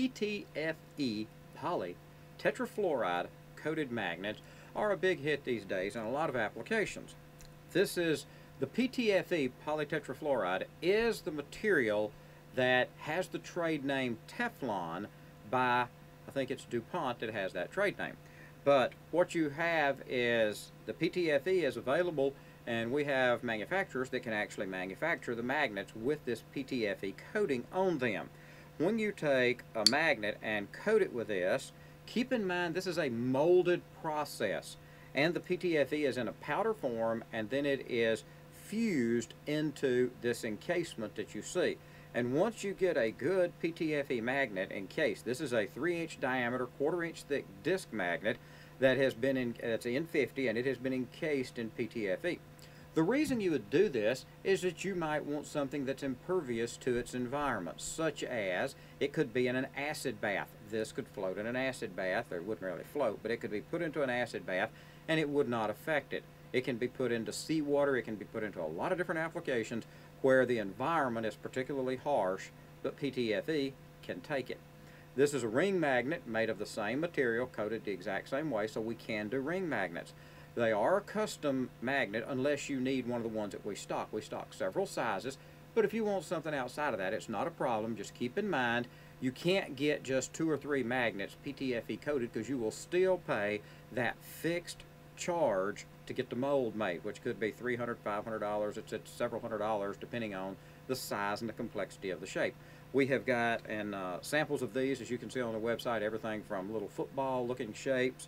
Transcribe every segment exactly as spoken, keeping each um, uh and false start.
P T F E polytetrafluoride coated magnets are a big hit these days in a lot of applications. This is the P T F E polytetrafluoride is the material that has the trade name Teflon by, I think it's DuPont that has that trade name. But what you have is the P T F E is available, and we have manufacturers that can actually manufacture the magnets with this P T F E coating on them. When you take a magnet and coat it with this, keep in mind this is a molded process, and the P T F E is in a powder form, and then it is fused into this encasement that you see. And once you get a good P T F E magnet encased, this is a three inch diameter, quarter inch thick disc magnet that has been in, it's N fifty, and it has been encased in P T F E. The reason you would do this is that you might want something that's impervious to its environment, such as it could be in an acid bath. This could float in an acid bath, or it wouldn't really float, but it could be put into an acid bath and it would not affect it. It can be put into seawater, it can be put into a lot of different applications where the environment is particularly harsh, but P T F E can take it. This is a ring magnet made of the same material, coated the exact same way, so we can do ring magnets. They are a custom magnet unless you need one of the ones that we stock. We stock several sizes, but if you want something outside of that, it's not a problem. Just keep in mind, you can't get just two or three magnets P T F E coated, because you will still pay that fixed charge to get the mold made, which could be three hundred dollars, five hundred dollars, it's, it's several hundred dollars depending on the size and the complexity of the shape. We have got and uh, samples of these, as you can see on the website, everything from little football looking shapes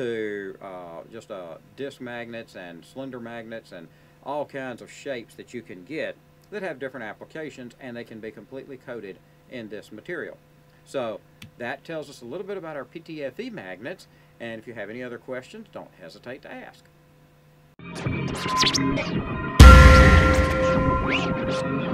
to uh, just uh, disc magnets and slender magnets and all kinds of shapes that you can get that have different applications, and they can be completely coated in this material. So that tells us a little bit about our P T F E magnets, and if you have any other questions, don't hesitate to ask.